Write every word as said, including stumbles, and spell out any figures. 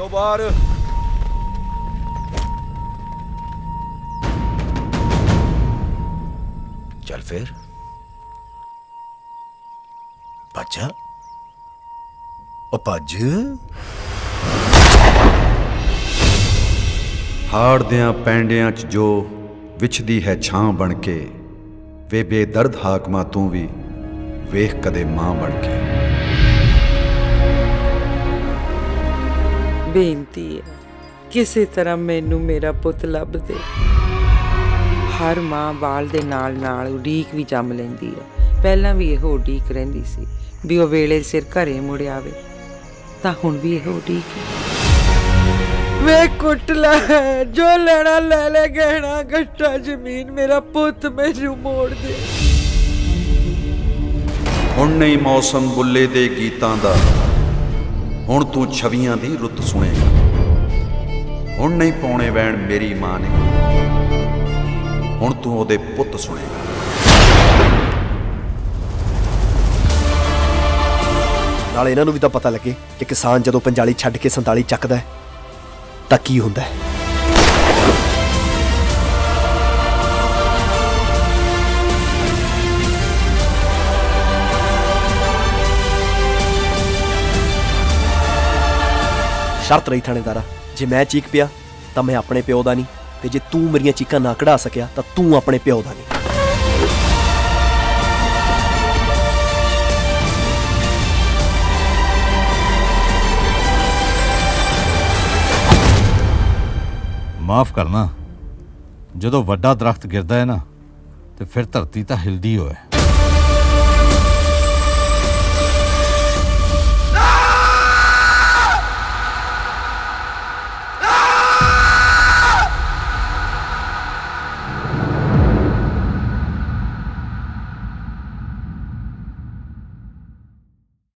चलो बाहर। चल फिर भज ओ भज। हाड़ दियां पैंडियां च जो विछदी है छां बन के, वे बेदर्द हाकमा तू भी वेख कदे मां बन के। बेनती है किसी तरह मैनू मेरा पुत लभ दे। हर मां बाल दे नाल नाल उडीक भी जम लैंदी है। पहलां भी इहो उडीक रहिंदी सी भी ओह वेले सिर घरे मुड़ आवे, तां हुण भी इहो उडीक है। वे कुट लै जो लेना ले ले, गहना गट्टा जमीन, मेरा पुत मैनू मोड़ दे। हुण नहीं मौसम बुल्ले दे गीतां दा, हुण तू छवियां दी रुत सुनेगा। हुण नहीं पौने वैण मेरी मां ने, हुण तू ओदे पुत सुनेगा। नाले इन्हां नूं भी तां पता लगे कि किसान जदों पंजाली छड्ड के संताली चकदा है तां की हुंदा है। शर्त रही थानेदारा, जे मैं चीक पिया तो मैं अपने प्यो दा नहीं, ते जे तू मेरियां चीकां ना कढ़ा सकिया तो तू अपने प्यो दा नहीं। माफ़ करना, जदों वड्डा दरख्त गिरदा है ना, तो फिर धरती तो हिलदी होए।